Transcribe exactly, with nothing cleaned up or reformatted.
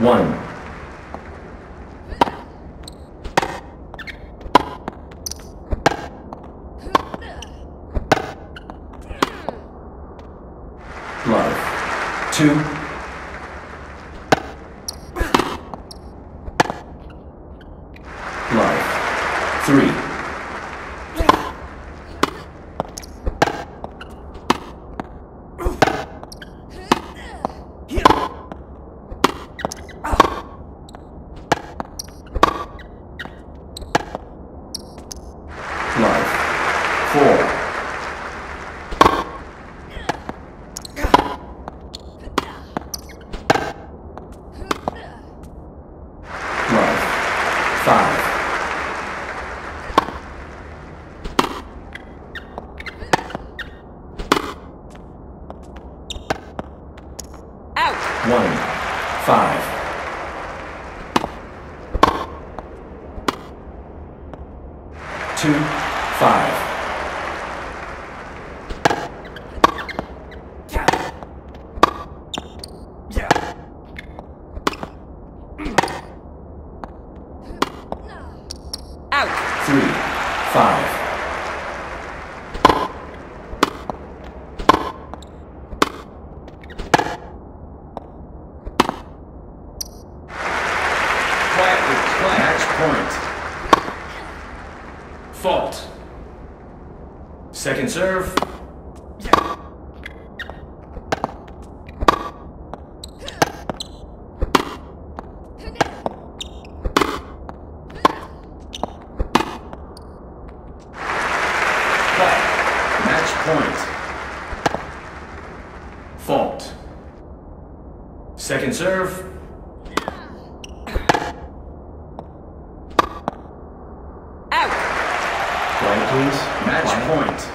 One. Love. Two. Love. Three. Love. Four. Love. Five. Out. One. Five. Two. Five. Out. Three. Five. Match point. Fault. Second serve. Match point. Fault. Second serve. Out. Quiet, please. Match point.